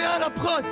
Pave alla prod.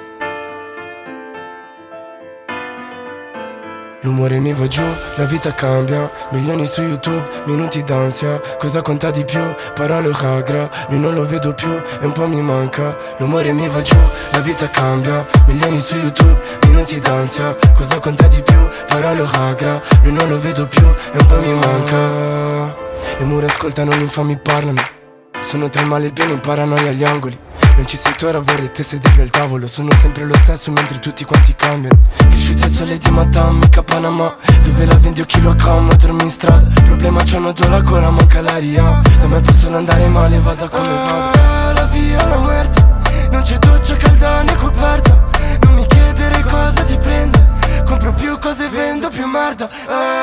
L'umore mi va giù, la vita cambia. Milioni su YouTube, minuti d'ansia. Cosa conta di più? Parole Hagra, lui non lo vedo più e un po' mi manca. L'umore mi va giù, la vita cambia. Milioni su YouTube, minuti d'ansia. Cosa conta di più? Parole Hagra, lui non lo vedo più e un po' mi manca. Le mura ascoltano, gli infami parlano. Sono tra il male e il bene, in paranoia agli angoli. Non ci sei tu, ora vorrei te sedere al tavolo. Sono sempre lo stesso mentre tutti quanti cambiano. Cresciuti al sole di Matteo, mica Panama. Dove la vendi o chilogrammo, dormi in strada. Problema c'ho nodo la gola, manca l'aria. Da me possono andare male, vada come vada. La via, la muerte. Non c'è doccia calda né coperta. Non mi chiedere cosa ti prende. Compro più cose, vendo più merda.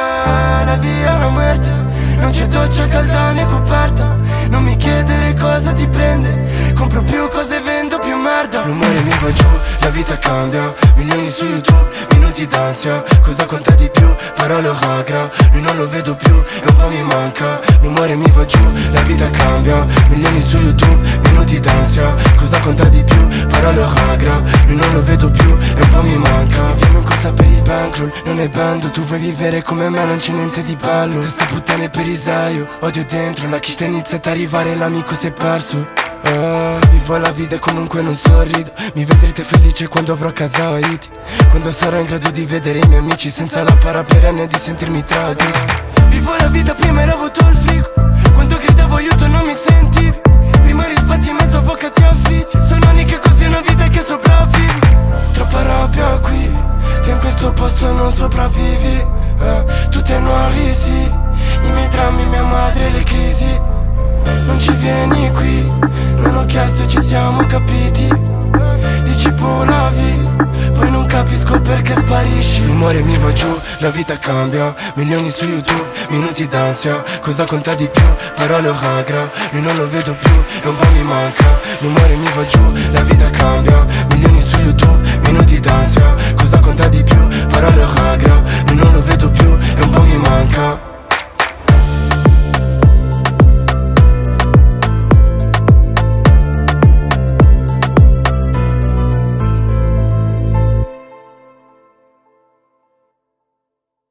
La via, la muerte. Non c'è doccia calda né coperta. Non mi chiedere cosa ti prende. Compro più cose, vendo più merda. L'umore mi va giù, la vita cambia. Milioni su YouTube, minuti d'ansia. Cosa conta di più? Parole Hagra, lui non lo vedo più e un po' mi manca. L'umore mi va giù, la vita cambia. Milioni su YouTube, minuti d'ansia. Cosa conta di più? Parole Hagra, lui non lo vedo più e un po' mi manca. Viviamo in corsa per il bankroll, non è bando. Tu vuoi vivere come me, non c'è niente di bello. Testa puttane per Isaio, odio dentro. La chista inizia ad arrivare, l'amico si è perso. Vivo la vita e comunque non sorrido. Mi vedrete felice quando avrò casa a Haiti. Quando sarò in grado di vedere i miei amici senza la para perenne di sentirmi tradito. Vivo la vita, prima ero vuoto il frigo. Quando gridavo aiuto non mi sentivi. Prima risbatti in mezzo avvocati e affitti. Sono anni che così è una vita che sopravvivi. Troppa rabbia qui, che in questo posto non sopravvivi. Tutto è noir ici. I miei drammi, mia madre, le crisi. Non ci vieni qui, non ho chiesto e ci siamo capiti. Dici volavi, poi non capisco perché sparisci. L'umore mi va giù, la vita cambia. Milioni su YouTube, minuti d'ansia. Cosa conta di più? Parole Hagra, lui non lo vedo più e un po' mi manca. L'umore mi va giù, la vita cambia. Milioni